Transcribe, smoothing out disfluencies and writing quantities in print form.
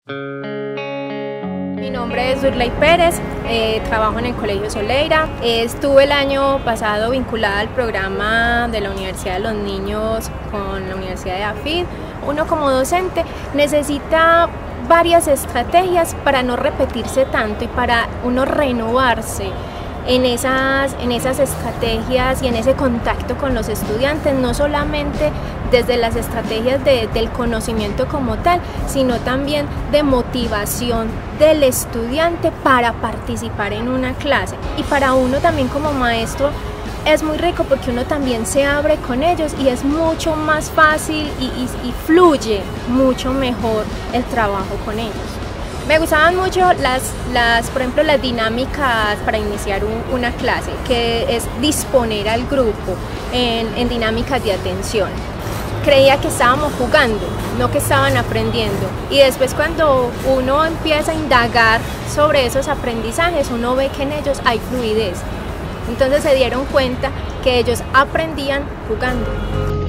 Mi nombre es Durley Pérez, trabajo en el Colegio Soleira. Estuve el año pasado vinculada al programa de la Universidad de los Niños con la Universidad de AFID. Uno como docente necesita varias estrategias para no repetirse tanto y para uno renovarse en esas estrategias y en ese contacto con los estudiantes, no solamente desde las estrategias del conocimiento como tal, sino también de motivación del estudiante para participar en una clase. Y para uno también como maestro es muy rico porque uno también se abre con ellos y es mucho más fácil y fluye mucho mejor el trabajo con ellos. Me gustaban mucho por ejemplo, las dinámicas para iniciar una clase, que es disponer al grupo en dinámicas de atención. Creía que estábamos jugando, no que estaban aprendiendo. Y después cuando uno empieza a indagar sobre esos aprendizajes, uno ve que en ellos hay fluidez. Entonces se dieron cuenta que ellos aprendían jugando.